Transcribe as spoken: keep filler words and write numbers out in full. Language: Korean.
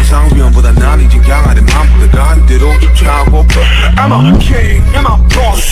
정상 위험보다 난 이젠 강하대 맘보다 간 대로 쫓아오고 I'm a king, I'm a boss